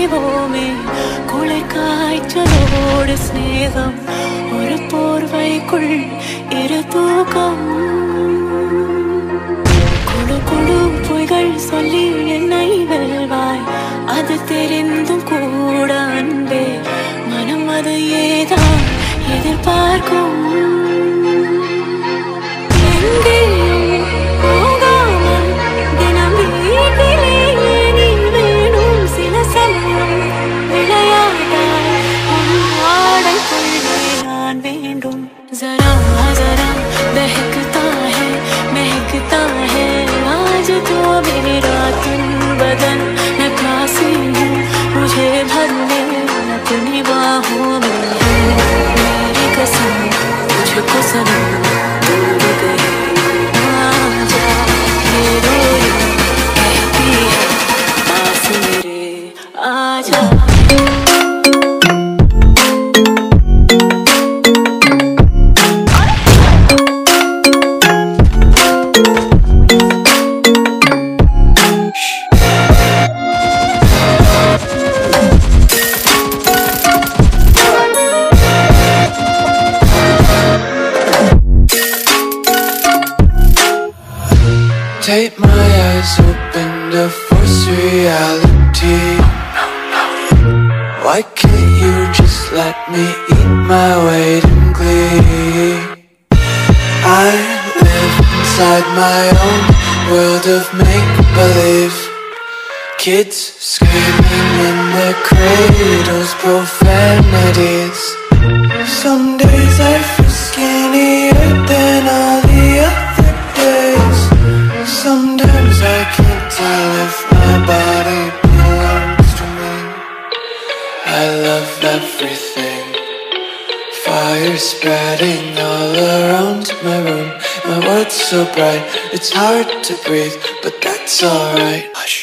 செய்வோமே குளிர்காய்ச்சலோடு ஸ்நேகம் ஒரு போர்வைக்குள் இரு தூக்கம் குழு குழு பொய்கள் சொல்லி என்னை வெல்வாய் அது தெரிந்தும் கூட அன்பே மனம் அது ஏதான் எதிர்பார்க்கும் ज़रा ज़रा बहकता है आज तो मेरा तन बदन नकासी है मुझे भर ले अपनी बाहों में मेरी कसम तुझको सनम दूर गए आजा ये रोई कहती है पास मेरे आजा Take my eyes open to force reality. Why can't you just let me eat my weight in glee? I live inside my own world of make-believe. Kids screaming in their cradles, profanities. Some days I feel skinnier than all the other days. Sometimes I can't tell if my body belongs to me. I love everything. Fire spreading all around my room. My world's so bright, it's hard to breathe, but that's alright. Hush.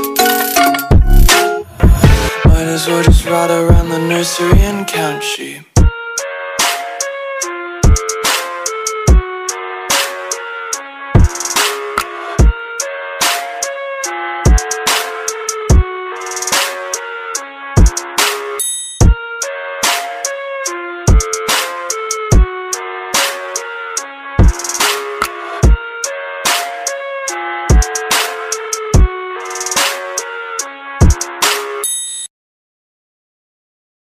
Might as well just ride around the nursery and count sheep.